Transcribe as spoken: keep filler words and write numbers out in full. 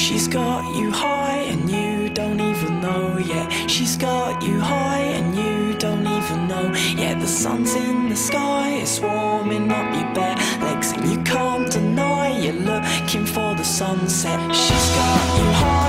She's got you high and you don't even know yet. She's got you high and you don't even know yet. The sun's in the sky, it's warming up your bare legs, and you can't deny you're looking for the sunset. She's got you high